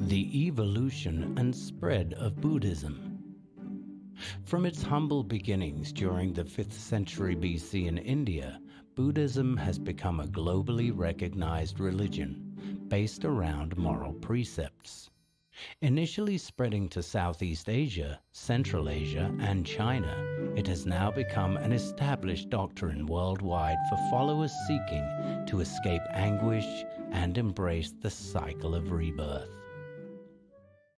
The evolution and spread of Buddhism. From its humble beginnings during the 5th century BC in India, Buddhism has become a globally recognized religion based around moral precepts. Initially spreading to Southeast Asia, Central Asia, and China, it has now become an established doctrine worldwide for followers seeking to escape anguish and embrace the cycle of rebirth.